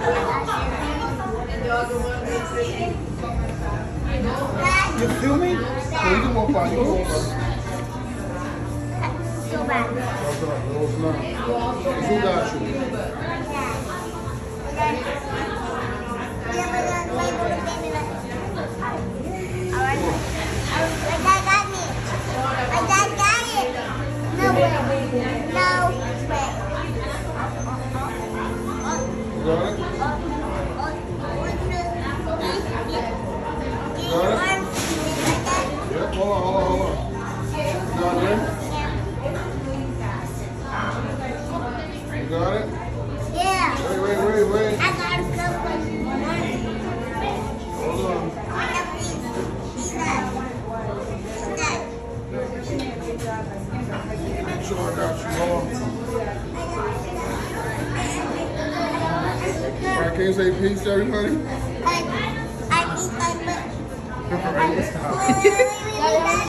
You feel me? No, you can walk by. You can walk by. So bad. No, it's not. Who got you? My dad got me. My dad got it. No way. No way. You got it? You got it? Yep, hold on. You got it? You got it? Yeah. Wait. I got it. Hold on. Make sure I got you all. Alright, can you say peace to everybody? I think I